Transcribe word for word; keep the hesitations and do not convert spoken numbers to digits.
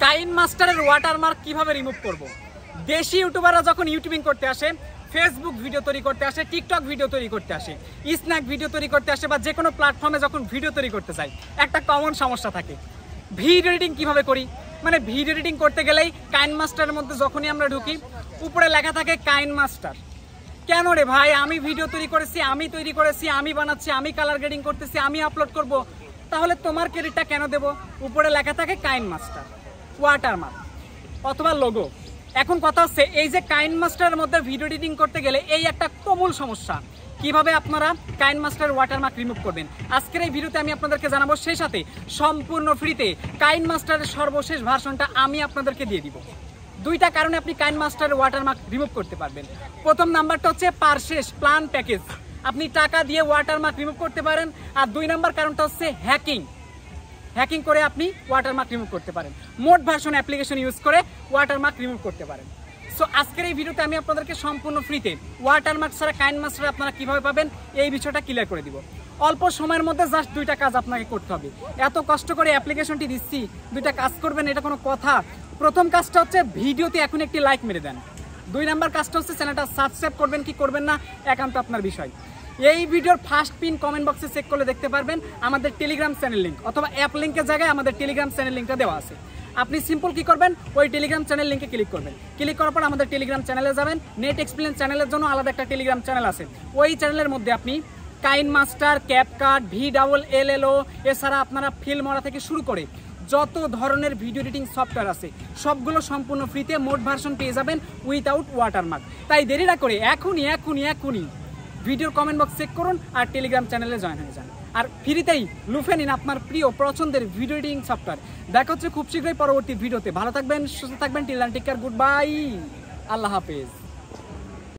কাইনমাস্টারের watermark কিভাবে remove করব। দেশি ইউটিউবাররা যখন ইউটিউবিং করতে আসে, ফেসবুক ভিডিও তৈরি করতে আসে, টিকটক ভিডিও তৈরি করতে আসে, স্ন্যাক ভিডিও তৈরি করতে আসে বা যে কোনো প্ল্যাটফর্মে যখন ভিডিও তৈরি করতে চাই, একটা কমন সমস্যা থাকে, ভিডিও এডিটিং কিভাবে করি। মানে ভিডিও এডিটিং করতে গেলেই কাইনমাস্টারের মধ্যে যখনই আমরা ঢুকি, উপরে লেখা থাকে কাইনমাস্টার। কেন রে ভাই, আমি ভিডিও তৈরি করেছি, আমি তৈরি করেছি, আমি বানাচ্ছি, আমি কালার গ্রেডিং করতেছি, আমি আপলোড করব, তাহলে তোমার ক্রেডিটটা কেন দেব? উপরে লেখা থাকে কাইনমাস্টার, ওয়াটারমার্ক অথবা লোগো। এখন কথা হচ্ছে, এই যে কাইনমাস্টারের মধ্যে ভিডিও এডিটিং করতে গেলে এই একটা তুমুল সমস্যা, কিভাবে আপনারা কাইনমাস্টার ওয়াটারমার্ক রিমুভ করবেন আজকের এই ভিডিওতে আমি আপনাদেরকে জানাবো। সেই সাথে সম্পূর্ণ ফ্রিতে কাইনমাস্টারের সর্বশেষ ভার্সনটা আমি আপনাদেরকে দিয়ে দিব। দুইটা কারণে আপনি কাইনমাস্টারের ওয়াটারমার্ক রিমুভ করতে পারবেন। প্রথম নাম্বারটা হচ্ছে পারচেজ প্ল্যান প্যাকেজ, আপনি টাকা দিয়ে ওয়াটারমার্ক রিমুভ করতে পারেন। আর দুই নাম্বার কারণটা হচ্ছে হ্যাকিং, হ্যাকিং করে আপনি ওয়াটারমার্ক রিমুভ করতে পারেন। মোড ভার্সন অ্যাপ্লিকেশন ইউজ করে ওয়াটারমার্ক রিমুভ করতে পারেন। সো আজকের এই ভিডিওতে আমি আপনাদেরকে সম্পূর্ণ ফ্রিতে ওয়াটারমার্ক ছাড়া কাইনমাস্টার আপনারা কিভাবে পাবেন এই বিষয়টা ক্লিয়ার করে দিব। অল্প সময়ের মধ্যে জাস্ট দুইটা কাজ আপনাকে করতে হবে। এত কষ্ট করে অ্যাপ্লিকেশনটি দিচ্ছি, দুইটা কাজ করবেন, এটা কোনো কথা? প্রথম কাজটা হচ্ছে ভিডিওতে এখন একটি লাইক মেরে দেন। দুই নাম্বার কাজটা হচ্ছে চ্যানেলটা সাবস্ক্রাইব করবেন কি করবেন না একান্ত আপনার বিষয়। এই ভিডিওর ফার্স্ট পিন কমেন্ট বক্সে চেক করলে দেখতে পারবেন আমাদের টেলিগ্রাম চ্যানেল লিঙ্ক, অথবা অ্যাপ লিঙ্কের জায়গায় আমাদের টেলিগ্রাম চ্যানেল লিঙ্কটা দেওয়া আছে। আপনি সিম্পল কি করবেন, ওই টেলিগ্রাম চ্যানেল লিঙ্কে ক্লিক করবেন। ক্লিক করার পর আমাদের টেলিগ্রাম চ্যানেলে যাবেন। নেট এক্সপ্লেন চ্যানেলের জন্য আলাদা একটা টেলিগ্রাম চ্যানেল আছে। ওই চ্যানেলের মধ্যে আপনি KineMaster, CapCut, V double L L O, এছাড়া আপনারা ফিল্মরা থেকে শুরু করে যত ধরনের ভিডিও এডিটিং সফটওয়্যার আছে সবগুলো সম্পূর্ণ ফ্রিতে মোড ভার্সন পেয়ে যাবেন উইথাউট ওয়াটারমার্ক। তাই দেরি না করে এখনই এখনই এখনই ভিডিওর কমেন্ট বক্স চেক করুন আর টেলিগ্রাম চ্যানেলে জয়েন হয়ে যান। আর ফ্রিতেই লুফে নিন আপনার প্রিয় পছন্দের ভিডিও এডিটিং সফটওয়্যার। দেখা হচ্ছে খুব শীঘ্রই পরবর্তী ভিডিওতে। ভালো থাকবেন, সুস্থ থাকবেন। Till then take care, good bye, আল্লাহ হাফেজ।